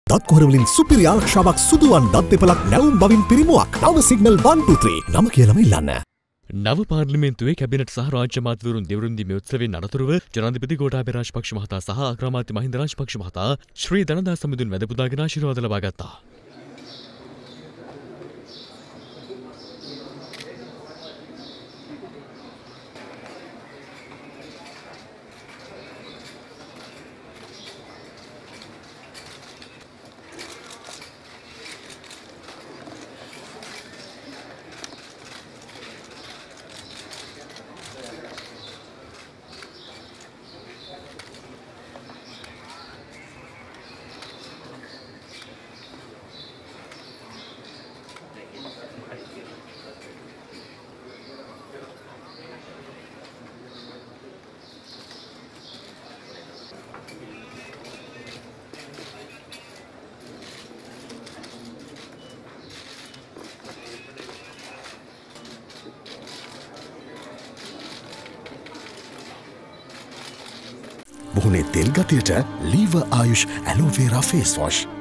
දත් කොහරවලින් සුපිරි ආරක්ෂාවක් සුදුවන් දත් දෙපළක් නැවුම් බවින් පිරිමුවක්. නව සිග්නල් 123 නම කියලාම ඉල්ලන්න. නව පාර්ලිමේන්තුවේ කැබිනට් සහ රාජ්‍ය මාත්‍යවරුන් දෙවරුන් දීමේ උත්සවයෙන් අනතුරුව ජනාධිපති ගෝඨාභය රාජපක්ෂ මහතා සහ අග්‍රාමාත්‍ය මහින්ද රාජපක්ෂ මහතා ශ්‍රී දනදා සමිඳුන් වැඳ පුදාගෙන ආශිර්වාද ලබා ගත්තා. මුහුණේ තෙල් ගතියට ලීව ආයුෂ් ඇලෝවේරා ෆේස් වොෂ්